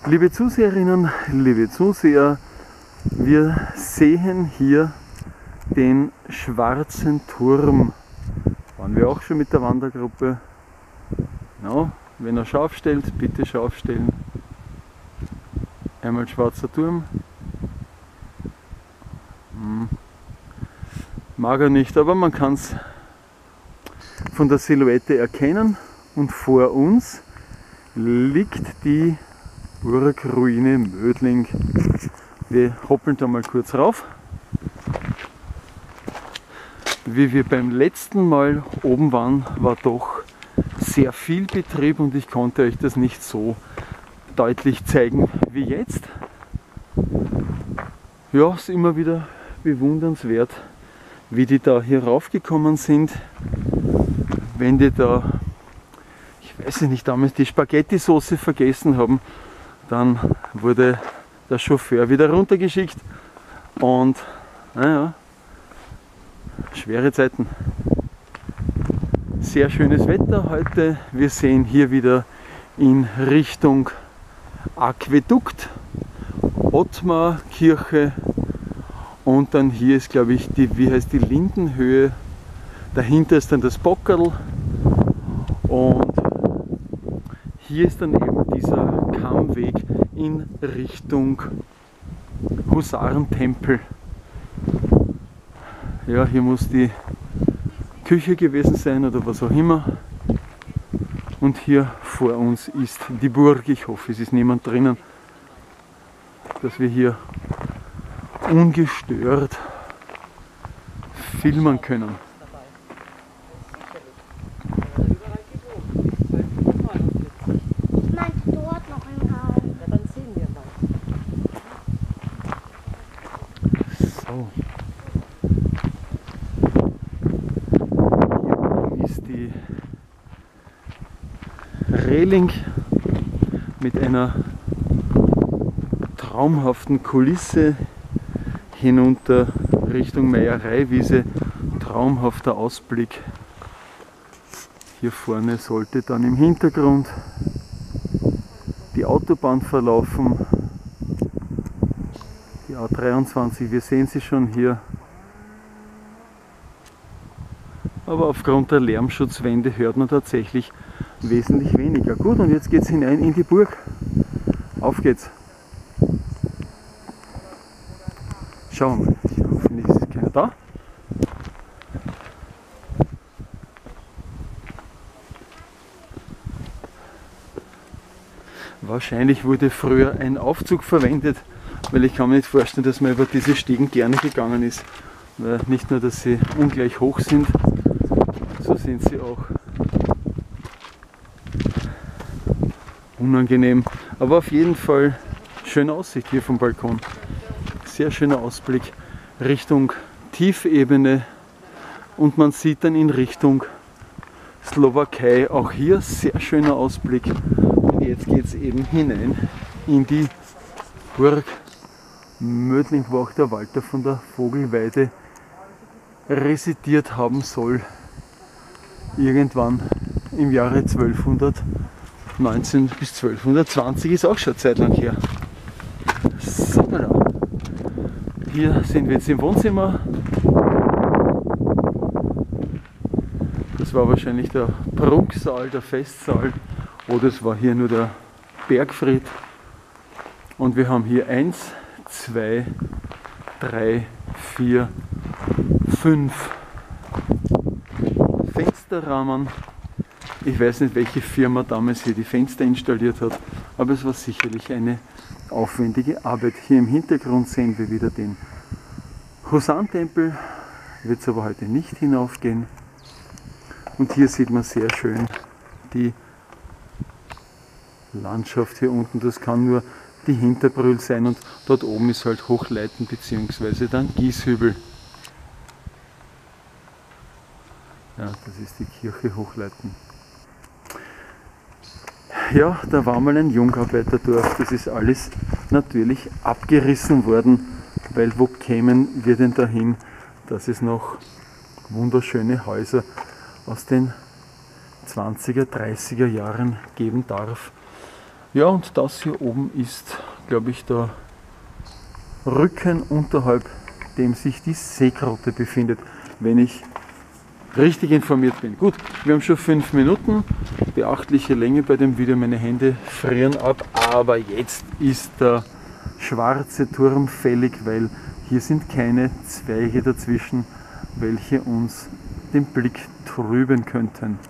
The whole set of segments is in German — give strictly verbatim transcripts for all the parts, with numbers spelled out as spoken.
Liebe Zuseherinnen, liebe Zuseher, wir sehen hier den Schwarzen Turm. Waren wir auch schon mit der Wandergruppe. No, wenn er scharf stellt, bitte scharf stellen. Einmal Schwarzer Turm. Hm. Mag er nicht, aber man kann es von der Silhouette erkennen. Und vor uns liegt die Burgruine Mödling. Wir hoppeln da mal kurz rauf. Wie wir beim letzten Mal oben waren, war doch sehr viel Betrieb und ich konnte euch das nicht so deutlich zeigen wie jetzt. Ja, es ist immer wieder bewundernswert, wie die da hier raufgekommen sind. Wenn die da, ich weiß nicht, damals die Spaghetti-Soße vergessen haben, dann wurde der Chauffeur wieder runtergeschickt und naja, schwere Zeiten. Sehr schönes Wetter heute. Wir sehen hier wieder in Richtung Aquädukt, Ottmarkirche und dann hier ist, glaube ich, die, wie heißt die Lindenhöhe. Dahinter ist dann das Bockerl und hier ist dann eben dieser Kammweg in Richtung Husarentempel. Ja, hier muss die Küche gewesen sein oder was auch immer. Und hier vor uns ist die Burg. Ich hoffe, es ist niemand drinnen, dass wir hier ungestört filmen können. Ich meinte dort noch im Raum. Ja, dann sehen wir mal. So. Hier ist die Reling mit einer traumhaften Kulisse hinunter Richtung Meiereiwiese. Traumhafter Ausblick. Hier vorne sollte dann im Hintergrund die Autobahn verlaufen. Die A dreiundzwanzig, wir sehen sie schon hier. Aber aufgrund der Lärmschutzwände hört man tatsächlich wesentlich weniger. Gut, und jetzt geht es hinein in die Burg. Auf geht's. Schauen wir mal. Hoffentlich ist keiner da. Wahrscheinlich wurde früher ein Aufzug verwendet, weil ich kann mir nicht vorstellen, dass man über diese Stiegen gerne gegangen ist. Weil nicht nur, dass sie ungleich hoch sind, so sind sie auch unangenehm. Aber auf jeden Fall schöne Aussicht hier vom Balkon. Sehr schöner Ausblick Richtung Tiefebene und man sieht dann in Richtung Slowakei auch hier sehr schöner Ausblick. Und jetzt geht es eben hinein in die Burg Mödling, wo auch der Walter von der Vogelweide residiert haben soll. Irgendwann im Jahre zwölfhundertneunzehn bis zwölfhundertzwanzig, ist auch schon eine Zeit lang her. So, da. Hier sind wir jetzt im Wohnzimmer. Das war wahrscheinlich der Prunksaal, der Festsaal, oder es war hier nur der Bergfried. Und wir haben hier eins, zwei, drei, vier, fünf Fensterrahmen. Ich weiß nicht, welche Firma damals hier die Fenster installiert hat, aber es war sicherlich eine aufwendige Arbeit. Hier im Hintergrund sehen wir wieder den Husarentempel, wird es aber heute nicht hinaufgehen. Und hier sieht man sehr schön die Landschaft hier unten. Das kann nur die Hinterbrühl sein und dort oben ist halt Hochleiten bzw. dann Gieshübel. Ja, das ist die Kirche Hochleiten. Ja, da war mal ein Jungarbeiterdorf. Das ist alles natürlich abgerissen worden, weil wo kämen wir denn dahin, dass es noch wunderschöne Häuser aus den zwanziger, dreißiger Jahren geben darf. Ja, und das hier oben ist, glaube ich, der Rücken, unterhalb dem sich die Seegrotte befindet, wenn ich richtig informiert bin. Gut, wir haben schon fünf Minuten, beachtliche Länge bei dem Video, meine Hände frieren ab, aber jetzt ist der schwarze Turm fällig, weil hier sind keine Zweige dazwischen, welche uns den Blick trüben könnten.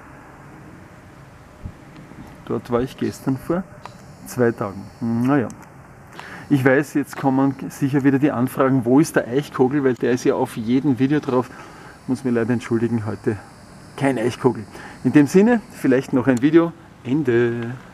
Dort war ich gestern vor zwei Tagen. Naja. Ich weiß, jetzt kommen sicher wieder die Anfragen, wo ist der Eichkogel, weil der ist ja auf jedem Video drauf. Muss mir leider entschuldigen, heute kein Eichkogel. In dem Sinne, vielleicht noch ein Video. Ende.